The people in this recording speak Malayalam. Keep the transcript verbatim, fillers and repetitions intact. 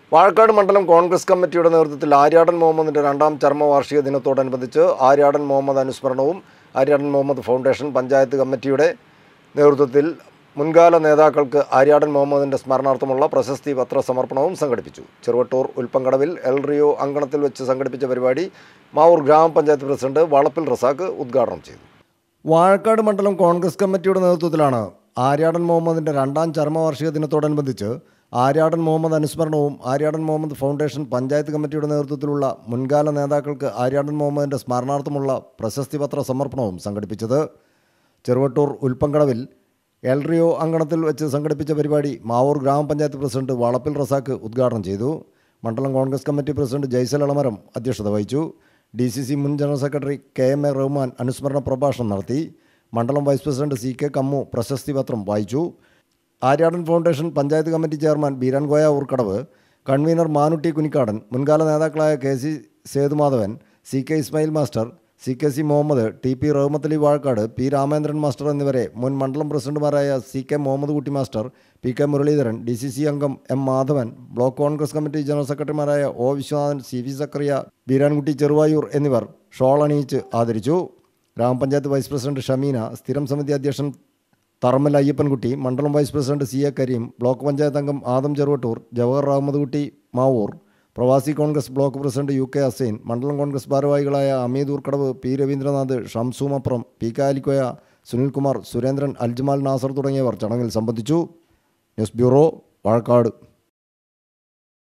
വാഴക്കാട് മണ്ഡലം കോൺഗ്രസ് കമ്മിറ്റിയുടെ നേതൃത്വത്തിൽ ആര്യാടൻ മുഹമ്മദിൻ്റെ രണ്ടാം ചരമവാർഷിക ദിനത്തോടനുബന്ധിച്ച് ആര്യാടൻ മുഹമ്മദ് അനുസ്മരണവും ആര്യാടൻ മുഹമ്മദ് ഫൗണ്ടേഷൻ പഞ്ചായത്ത് കമ്മിറ്റിയുടെ നേതൃത്വത്തിൽ മുൻകാല നേതാക്കൾക്ക് ആര്യാടൻ മുഹമ്മദിൻ്റെ സ്മരണാർത്ഥമുള്ള പ്രശസ്തി പത്ര സമർപ്പണവും സംഘടിപ്പിച്ചു. ചെറുവട്ടൂർ ഉൽപ്പങ്കടവിൽ എൽ റിയോ അങ്കണത്തിൽ വെച്ച് സംഘടിപ്പിച്ച പരിപാടി മാവൂർ ഗ്രാമപഞ്ചായത്ത് പ്രസിഡന്റ് വളപ്പിൽ റസാഖ് ഉദ്ഘാടനം ചെയ്തു. വാഴക്കാട് മണ്ഡലം കോൺഗ്രസ് കമ്മിറ്റിയുടെ നേതൃത്വത്തിലാണ് ആര്യാടൻ മുഹമ്മദിൻ്റെ രണ്ടാം ചരമവാർഷിക ദിനത്തോടനുബന്ധിച്ച് ആര്യാടൻ മുഹമ്മദ് അനുസ്മരണവും ആര്യാടൻ മുഹമ്മദ് ഫൗണ്ടേഷൻ പഞ്ചായത്ത് കമ്മിറ്റിയുടെ നേതൃത്വത്തിലുള്ള മുൻകാല നേതാക്കൾക്ക് ആര്യാടൻ മുഹമ്മദിൻ്റെ സ്മരണാർത്ഥമുള്ള പ്രശസ്തി പത്ര സമർപ്പണവും സംഘടിപ്പിച്ചത്. ചെറുവട്ടൂർ ഉൽപ്പങ്കടവിൽ എൽ റിയോ അങ്കണത്തിൽ വെച്ച് സംഘടിപ്പിച്ച പരിപാടി മാവൂർ ഗ്രാമപഞ്ചായത്ത് പ്രസിഡന്റ് വളപ്പിൽ റസാഖ് ഉദ്ഘാടനം ചെയ്തു. മണ്ഡലം കോൺഗ്രസ് കമ്മിറ്റി പ്രസിഡന്റ് ജയ്സൽ എളമരം അധ്യക്ഷത വഹിച്ചു. ഡി സി സി മുൻ general secretary K M A Rahman അനുസ്മരണ പ്രഭാഷണം നടത്തി. മണ്ഡലം vice president C K Kammu പ്രശസ്തി പത്രം വായിച്ചു. Aryadan foundation panchayat committee chairman Beerankoya Oorkadavu, convener Manutty Kunikkadan, മുൻകാല നേതാക്കളായ K C Sethumadhavan, C K Ismail master, C K C Muhammad, T P Rahmathali Vazhakkad, P Ramendran master എന്നിവരെ മുൻ മണ്ഡലം പ്രസിഡന്റുമാരായ സി കെ മുഹമ്മദ് കുട്ടി master, P K Muraleedharan, D C C അംഗം M Madhavan, block Congress committee general സെക്രട്ടറിമാരായ O Viswanathan, C V Zacharia, Beerankutty Cheruvayur എന്നിവർ ഷോൾ അണിയിച്ച് ആദരിച്ചു. ഗ്രാമപഞ്ചായത്ത് വൈസ് പ്രസിഡന്റ് ഷമീന, സ്ഥിരം സമിതി അധ്യക്ഷൻ തറമ്മൽ അയ്യപ്പൻകുട്ടി, മണ്ഡലം vice president C A Kareem, block panchayat അംഗം Adam Cheruvattoor, Jawahar Ahammad Kutty Mavoor, Pravasi Congress block president U K Hussain, മണ്ഡലം കോൺഗ്രസ് ഭാരവാഹികളായ Ameed Oorkadavu, P Ravindranath, Shamsu Mapram, P K Alikoya, Sunilkumar, Surendran, Aljamal Nasar തുടങ്ങിയവർ ചടങ്ങിൽ സംബന്ധിച്ചു. News bureau, Vazhakkad.